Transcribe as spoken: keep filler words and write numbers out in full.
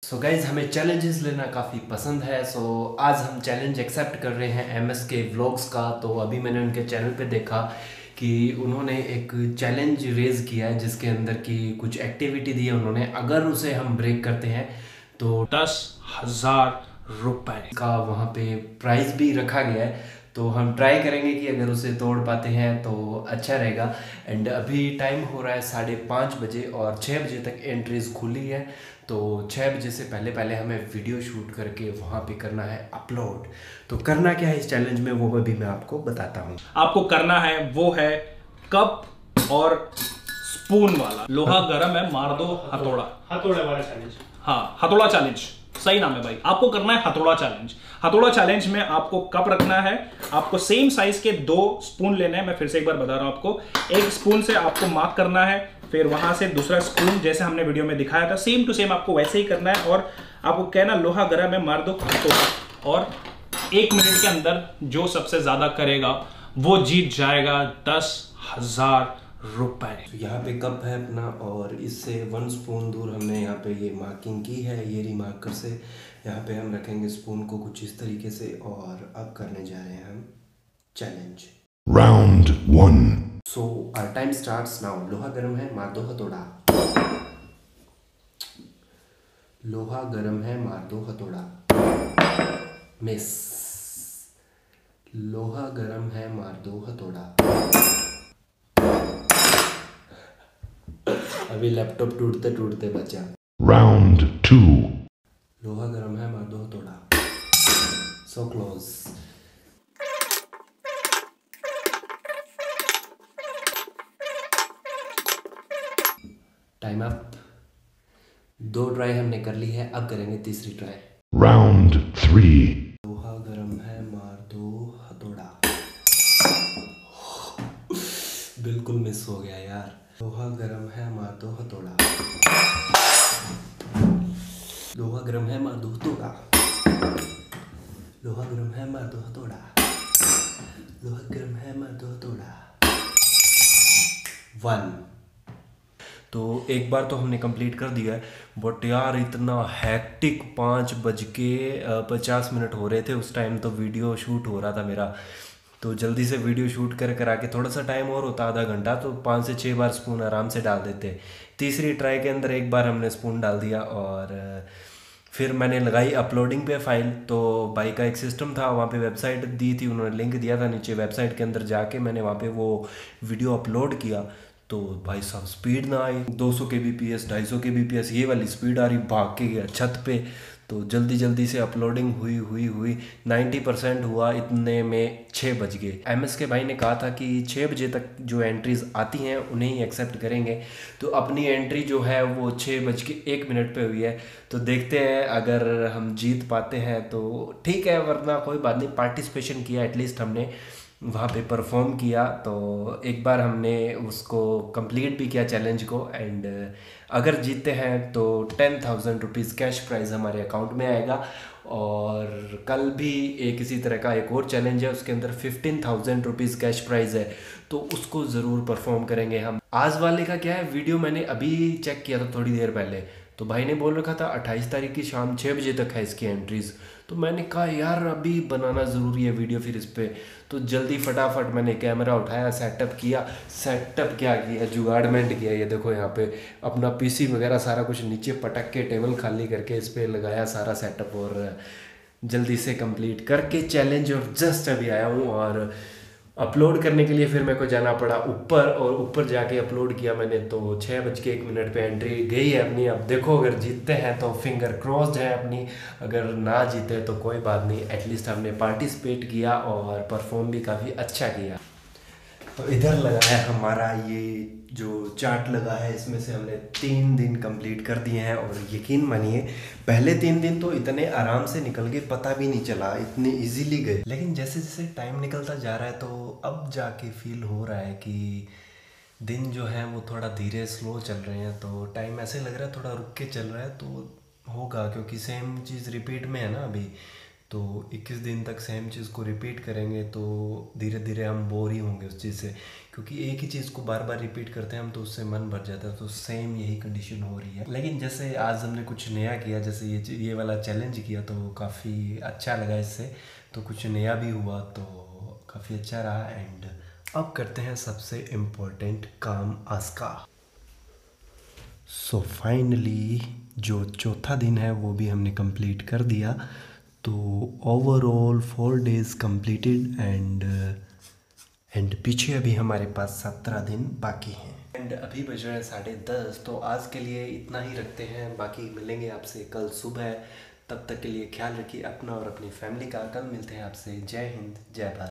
So guys हमें challenges लेना काफ़ी पसंद है। सो so, आज हम चैलेंज एक्सेप्ट कर रहे हैं एम एस के व्लॉग्स का। तो अभी मैंने उनके चैनल पे देखा कि उन्होंने एक चैलेंज रेज किया है जिसके अंदर की कुछ एक्टिविटी दी है उन्होंने। अगर उसे हम ब्रेक करते हैं तो दस हजार रुपए का वहाँ पे प्राइज भी रखा गया है। तो हम ट्राई करेंगे कि अगर उसे तोड़ पाते हैं तो अच्छा रहेगा। एंड अभी टाइम हो रहा है साढ़े पाँच बजे और छः बजे तक एंट्रीज खुली है। तो छः बजे से पहले पहले हमें वीडियो शूट करके वहाँ पे करना है अपलोड। तो करना क्या है इस चैलेंज में वो भी मैं आपको बताता हूँ। आपको करना है वो है कप और स्पून वाला। लोहा गरम है, मार दो हथौड़ा। हथौड़े वाला चैलेंज। हाँ, हथौड़ा चैलेंज सही नाम है भाई। आपको करना है हथौड़ा चैलेंज। हथौड़ा चैलेंज में आपको कप रखना है, आपको सेम साइज के दो स्पून लेने हैं। मैं फिर से एक बार बता रहा हूं आपको, एक स्पून से आपको मार्क करना है, फिर वहां से दूसरा स्पून जैसे हमने वीडियो में दिखाया था सेम टू सेम आपको वैसे ही करना है। और आपको कहना लोहा गरम है, मार दो हथौड़ा। और एक मिनट के अंदर जो सबसे ज्यादा करेगा वो जीत जाएगा दस हजार रुपए। तो यहाँ पे कप है अपना और इससे वन स्पून दूर हमने यहाँ पे ये मार्किंग की है ये रिमार्कर से। यहाँ पे हम रखेंगे स्पून को कुछ इस tariके से और अब करने जा रहे हैं हम challenge round one. So our time starts now. लोहा गरम है, मार दो हथौड़ा। लोहा गरम है, मार दो हथौड़ा। मिस। लोहा गरम है, मार दो हथौड़ा। अभी लैपटॉप टूटते टूटते बचा। Round two. लोहा गरम है, मार दो हथौड़ा। So close. Time up. दो ट्राई हमने कर ली है, अब करेंगे तीसरी ट्राई। Round three. लोहा गरम है, मार दो हथौड़ा। बिल्कुल मिस हो गया यार। लोहा गरम है, मार दो हथौड़ा। लोहा गरम है, मार दो हथौड़ा। लोहा गरम है, मार दो हथौड़ा। लोहा गरम है, मार दो हथौड़ा। वन। तो एक बार तो हमने कंप्लीट कर दिया है बट यार इतना हैक्टिक पाँच बज के पचास मिनट हो रहे थे उस टाइम। तो वीडियो शूट हो रहा था मेरा, तो जल्दी से वीडियो शूट कर करा के थोड़ा सा टाइम और होता आधा घंटा तो पाँच से छः बार स्पून आराम से डाल देते। तीसरी ट्राई के अंदर एक बार हमने स्पून डाल दिया और फिर मैंने लगाई अपलोडिंग पे फाइल। तो भाई का एक सिस्टम था, वहाँ पे वेबसाइट दी थी उन्होंने, लिंक दिया था नीचे। वेबसाइट के अंदर जाके मैंने वहाँ पे वो वीडियो अपलोड किया तो भाई साहब स्पीड ना आई। दो सौ के बी पी एस ढाई सौ के बी पी एस ये वाली स्पीड आ रही, भाग के गया छत पे। तो जल्दी जल्दी से अपलोडिंग हुई हुई हुई नब्बे परसेंट हुआ, इतने में छः बज गए। एम एस के भाई ने कहा था कि छः बजे तक जो एंट्रीज आती हैं उन्हें ही एक्सेप्ट करेंगे। तो अपनी एंट्री जो है वो छः बज के एक मिनट पे हुई है। तो देखते हैं अगर हम जीत पाते हैं तो ठीक है, वरना कोई बात नहीं। पार्टिसिपेशन किया, एटलीस्ट हमने वहाँ पे परफॉर्म किया। तो एक बार हमने उसको कंप्लीट भी किया चैलेंज को। एंड अगर जीतते हैं तो ten thousand rupees cash prize हमारे अकाउंट में आएगा। और कल भी एक इसी तरह का एक और चैलेंज है, उसके अंदर fifteen thousand rupees cash prize है, तो उसको ज़रूर परफॉर्म करेंगे हम। आज वाले का क्या है, वीडियो मैंने अभी चेक किया था थोड़ी देर पहले, तो भाई ने बोल रखा था अट्ठाईस तारीख की शाम छः बजे तक है इसकी एंट्रीज़। तो मैंने कहा यार अभी बनाना ज़रूरी है वीडियो फिर इस पर। तो जल्दी फटाफट मैंने कैमरा उठाया, सेटअप किया। सेटअप क्या किया, जुगाड़मेंट किया। ये देखो यहाँ पे अपना पीसी वगैरह सारा कुछ नीचे पटक के टेबल खाली करके इस पर लगाया सारा सेटअप और जल्दी से कंप्लीट करके चैलेंज और जस्ट अभी आया हूँ। और अपलोड करने के लिए फिर मेरे को जाना पड़ा ऊपर और ऊपर जाके अपलोड किया मैंने। तो छः बज के एक मिनट पे एंट्री गई है अपनी। अब देखो अगर जीतते हैं तो फिंगर क्रॉस्ड है अपनी, अगर ना जीते तो कोई बात नहीं, एटलीस्ट हमने पार्टिसिपेट किया और परफॉर्म भी काफ़ी अच्छा किया। तो इधर लगा है हमारा ये जो चार्ट लगा है, इसमें से हमने तीन दिन कंप्लीट कर दिए हैं। और यकीन मानिए पहले तीन दिन तो इतने आराम से निकल गए, पता भी नहीं चला, इतने इजीली गए। लेकिन जैसे जैसे टाइम निकलता जा रहा है तो अब जाके फील हो रहा है कि दिन जो है वो थोड़ा धीरे स्लो चल रहे हैं। तो टाइम ऐसे लग रहा है थोड़ा रुक के चल रहा है। तो होगा क्योंकि सेम चीज़ रिपीट में है ना अभी। तो इक्कीस दिन तक सेम चीज़ को रिपीट करेंगे तो धीरे धीरे हम बोर ही होंगे उस चीज़ से। क्योंकि एक ही चीज़ को बार बार रिपीट करते हैं हम तो उससे मन भर जाता है। तो सेम यही कंडीशन हो रही है। लेकिन जैसे आज हमने कुछ नया किया, जैसे ये ये वाला चैलेंज किया तो काफ़ी अच्छा लगा इससे, तो कुछ नया भी हुआ तो काफ़ी अच्छा रहा। एंड अब करते हैं सबसे इम्पोर्टेंट काम आज का। सो फाइनली जो चौथा दिन है वो भी हमने कंप्लीट कर दिया। तो overall four days completed and and पीछे अभी हमारे पास सत्रह दिन बाकी हैं। एंड अभी बज रहे हैं साढ़े दस। तो आज के लिए इतना ही रखते हैं, बाकी मिलेंगे आपसे कल सुबह। तब तक के लिए ख्याल रखिए अपना और अपनी फैमिली का। कल मिलते हैं आपसे। जय हिंद, जय भारत।